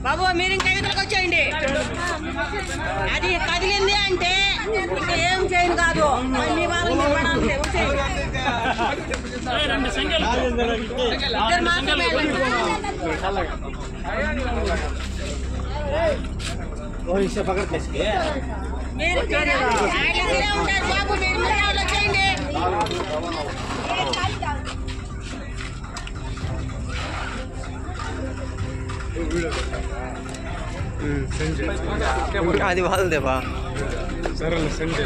బాబు మీరు ఇంకా ఇతరులకు వచ్చేయండి. అది కదిలింది అంటే ఇంకా ఏం చేయను కాదు. మీ వాళ్ళకి వచ్చేయండి. మీరు ఉంటారు బాబు, మీరు వచ్చేయండి. అది వాళ్ళదేవా సరే సండే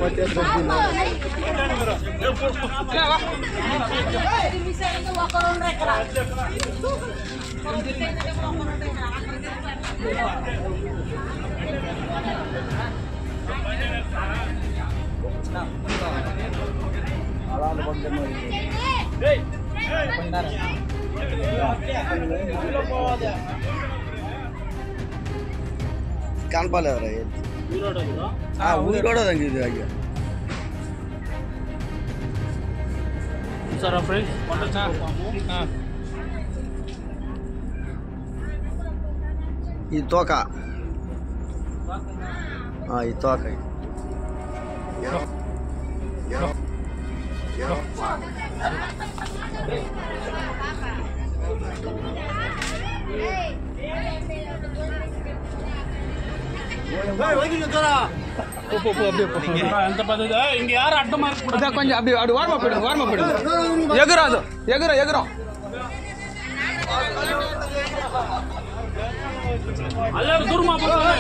ಕಾಣಪಾಲವ್ರ ಊರಿಗೋಡೋದಂಗಿದೆ ಹಾಗೆ ಸರ್ ಫ್ರೆಂಡ್ಸ್ ಈ ತೋಕ ಈ ತೋಕ ఎంత పద్ధతి ఇంక యారు అడ్డం కొంచెం అవి అడు వార్మప్పుడు ఎగురాదు ఎగురం అల్లే దూరమా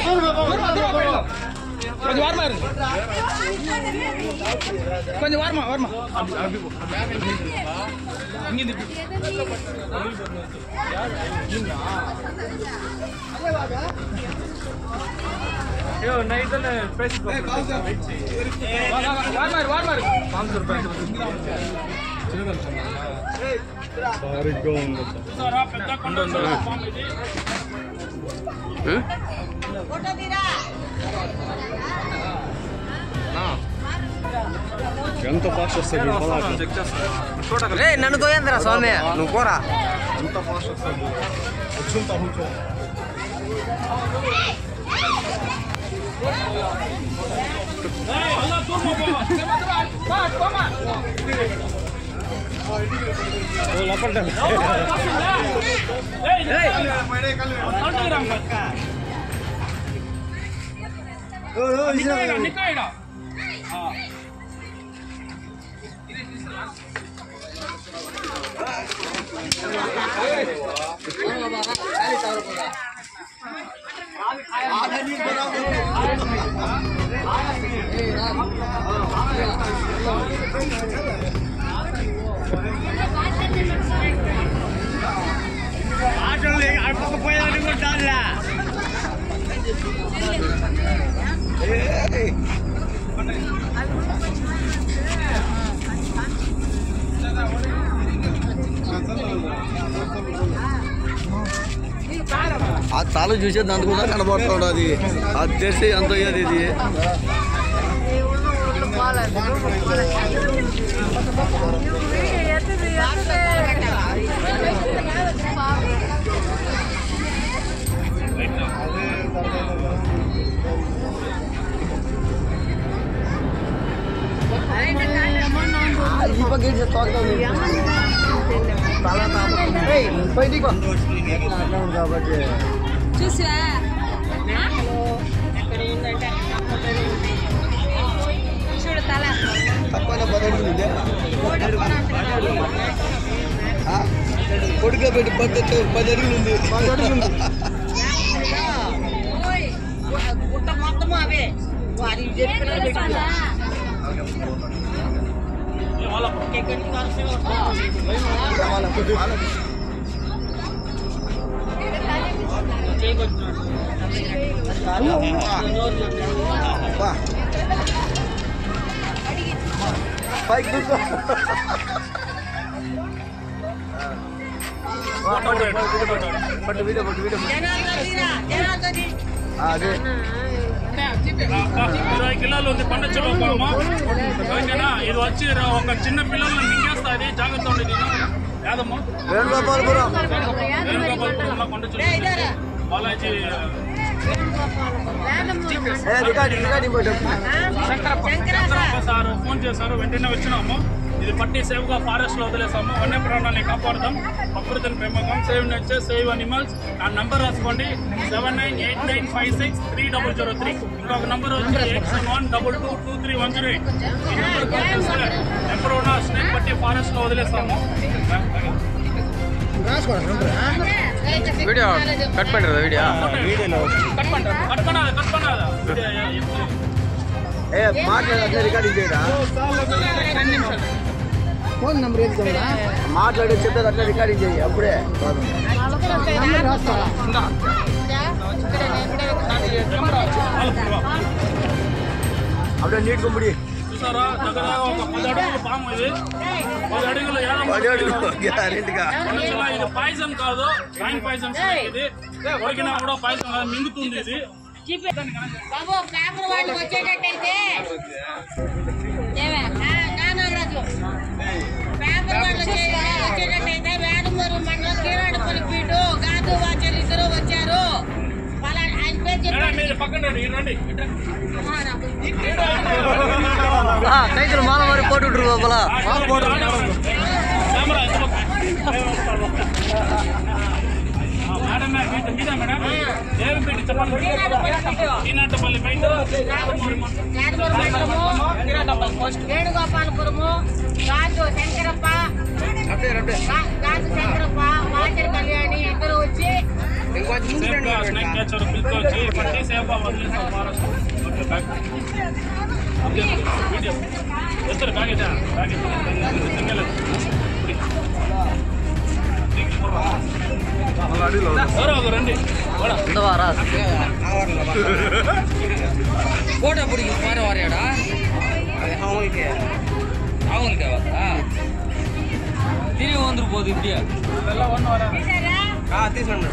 కొంచెం వార్మ కొంచెం వార్మ నైట్ పెద్ద కొండ ఎంత ఫాస్ట్ వస్తుంది నన్ను తోయందిరా స్వామి నువ్వు కోరా ఎంత ఫాస్ట్ వస్తుంది వచ్చుంటా కూర్చో ఆ తాళం చూసేది అందుకు కూడా కనబడుతుంది. అది తెరిచి ఎంత అయ్యేది ఇది కాబట్టి చూసా చూడు తల తక్కువ బదడుంది కొడుక పెట్టి పద్ధతి 10 అడుగులు ఉంది. గుట్ట మొత్తము అవే వారి పైకి పట్టు వీడియో అదే 20 కిలోలు ఉంది పండించడం ఓకేనా. ఇది వచ్చి ఒక చిన్న పిల్లల్ని మింగేస్తుంది, జాగ్రత్త ఉండి. యాదమ్మ వేణుగోపాలపురం వేణుగోపాలపురంలో కొండ చిలువ బాలాజీ శంకరప్ప సార్ ఫోన్ చేశారు, వెంటనే వచ్చినాము. ఇది పట్టి సేఫ్గా ఫారెస్ట్ లో వదిలేసాము. వన్య ప్రాణాలని కాపాడదాం, ప్రకృతిని పెంపకం, సేవ్ నేచర్, సేవ్ అనిమల్స్. ఆ నంబర్ రాసుకోండి 7989563003. ఇంకొక నంబర్ వచ్చి 8712223108. ఈ నెంబర్ కాల్ చేస్తే ఎక్కడ ఉన్నా స్నేక్ పట్టి ఫారెస్ట్ లో వదిలేస్తాము. వీడియో కట్ பண்ணுறது వీడియో కట్ பண்ணாத మాట్లాడే రికార్డింగ్ చేయరా? ఫోన్ నెంబర్ ఏది మాట్లాడి చెప్పేది అట్లా రికార్డింగ్ చేయి. అప్పుడే అప్పుడే నీట్ గుంపుడి చూసారా, దగ్గర ఒక 10 అడుగులు పాము. ఇది 10 అడుగులు గ్యారెంటీగా ఇది పాయిజన్ కాదు, ఫైన్ పాయిజన్. ఇది ఉడికినా కూడా పాయిజన్ కాదు, మింగుతుంది. ఇది బాబు పేపర్ వాళ్ళకి వచ్చేటట్టయితే పేపర్ వాళ్ళు వచ్చేటట్టయితే వేదమూరు మండలం కీరాడపల్లి పీటు గాంధీ వాచలు ఇద్దరు వచ్చారు. ఆయన పేరు చెప్పండి. పక్కన రండి. సైకిల్ మాల మరి పోటు బాబలా వేణుగోపాలపురము గాజు శంకరప్ప వాచర్ కళ్యాణి ఇద్దరు వచ్చి స్నేక్ క్యాచర్ పిలుచుకొచ్చి పట్టి సేఫ్గా వదిలేస్తాం ఫారెస్ట్. వీడియో ఎత్తరు కాగిత రండి ಫೋಟೋ ಬಿಡಿಗೆ ಮಾರ ವಾರ್ಯಾಡ ಅವನಿಗೆ ಅವತ್ತಾ ತಿರುಗಿ ಒಂದಿರ್ಬೋದು ಇದ್ದೀಯ తీసుకోండి.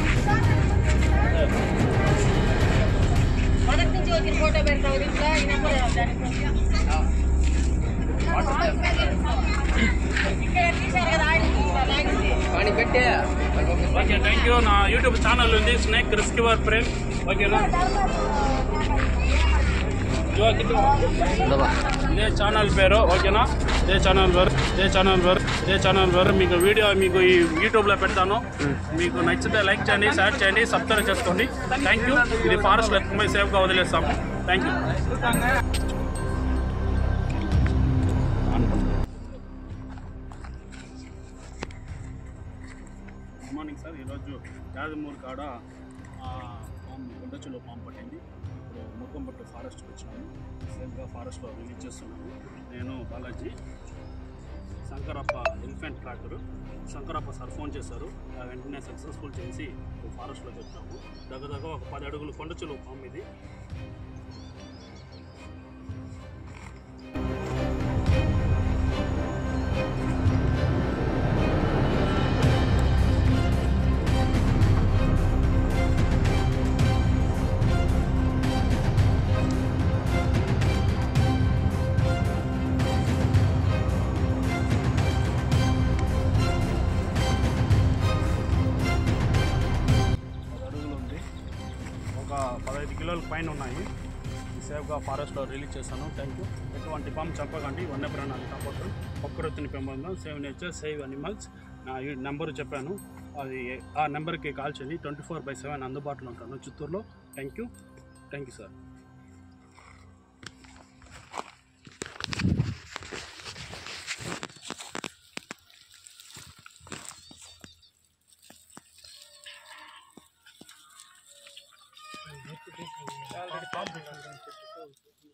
మొదటి నుంచి వచ్చిన ఫోటో పెడతావు ఇంట్లో ఈ నెంబర్ ఇక్కడ తీశారు కదా ఆడింది వాడిని పెట్టే ఓకే, థ్యాంక్ యూ. నా యూట్యూబ్ ఛానల్ ఉంది స్నేక్ రెస్క్యూవర్ ప్రేమ్. ఓకేనా, ఇదే ఛానల్ పేరు. ఓకేనా, ఇదే ఛానల్ పేరు మీకు వీడియో మీకు ఈ యూట్యూబ్లో పెడతాను. మీకు నచ్చితే లైక్ చేయండి, షేర్ చేయండి, సబ్స్క్రైబ్ చేసుకోండి. Thank you. ఇది ఫారెస్ట్లో ఎక్కువ సేఫ్గా వదిలేస్తాము. Thank you. Good morning sir. ఈరోజు యాదమూరు కాడ కొండచిలువ పాము పట్టింది. ఇప్పుడు ముక్కంపట్టు ఫారెస్ట్కి వచ్చినాము. సేఫ్గా ఫారెస్ట్లో రిలీజ్ చేస్తున్నాము. నేను Balaji, Shankarappa elephant tracker. Shankarappa sir phone చేశారు, వెంటనే సక్సెస్ఫుల్ చేసి ఫారెస్ట్లోకి వచ్చాము. దగ్గర ఒక 10 అడుగులు కొండచిలువ పాము ఇది. ఒక 15 కిలోల పైన ఉన్నాయి. సేఫ్గా ఫారెస్ట్లో రిలీజ్ చేశాను. Thank you. ఎటువంటి పాము చంపకండి, వన్యప్రాణాలు కాపాడు, ప్రకృతిని పెంపొందాం, సేవ్ నేచర్, సేవ్ అనిమల్స్. నా నెంబర్ చెప్పాను, అది ఆ నెంబర్కి కాల్ చేయండి. 24/7 అందుబాటులో ఉంటాను చిత్తూరులో. Thank you sir. ఆల్రెడీ